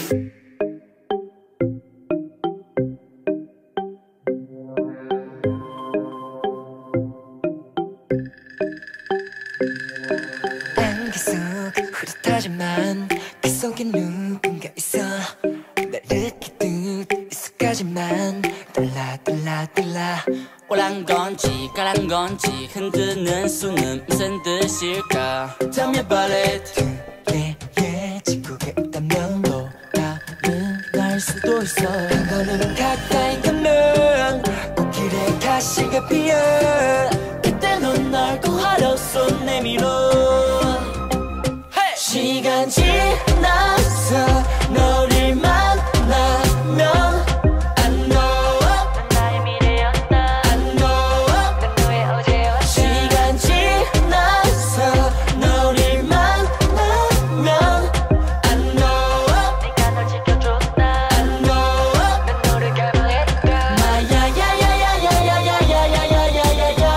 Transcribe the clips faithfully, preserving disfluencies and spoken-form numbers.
난 계속 흐릿하지만 그 속에 누군가 있어. 날 느끼듯 익숙하지만 달라 달라 달라. 오란 건지 까란 건지 흔드는 수는 무슨 뜻일까? Tell me about it. yeah, yeah, 지구에 있다면 또 다른 날 수도 있어. 한 걸음 가까이 가면 꽃길에 가시가 피어. 그때 넌 날 구하러 손 내밀어. 시간 지나서 너를 만나면 I know 넌 나의 미래였다. I know 넌 너의 어제였다. 시간 지나서 너를 만나면 I know 내가 널 지켜줬다. I know 난 너를 갈망했다. 마야야야야야야야야야야야야야야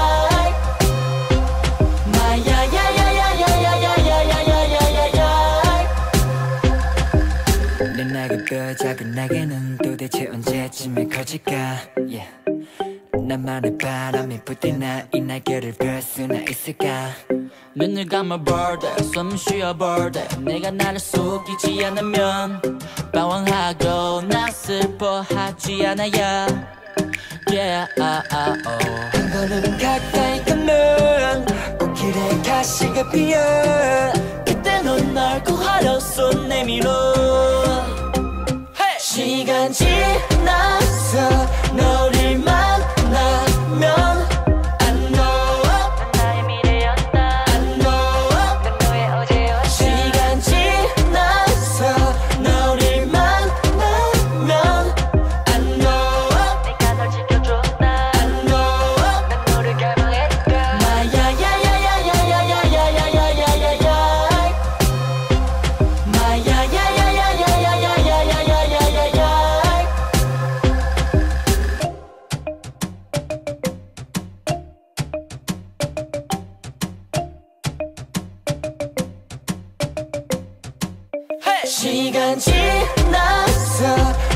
내 낙엽뼈 작은 날개는 도대체 언제쯤에 커질까 yeah. 나만의 바람이 불 때나 이 날개를 펼 수나 있을까. 눈을 감아 bird 숨 쉬어 bird 내가 나를 속이지 않으면 방황하고 나 슬퍼하지 않아야 yeah ah, ah, oh. 한 걸음 가까이 가면 꽃길에 가시가 피어. 그때 넌 날 구하러 손 내밀어. 시간 지나서 너를 만나면 I know 넌 나의 미래였다. I know 넌 너의 어제였다. 시간 지나서 너를 만나면 I know 내가 널 지켜줬다. I know 난 너를 갈망했다. 마야야야야야야야야야야야야 마야야야야야야야야야야야야 시간 지나서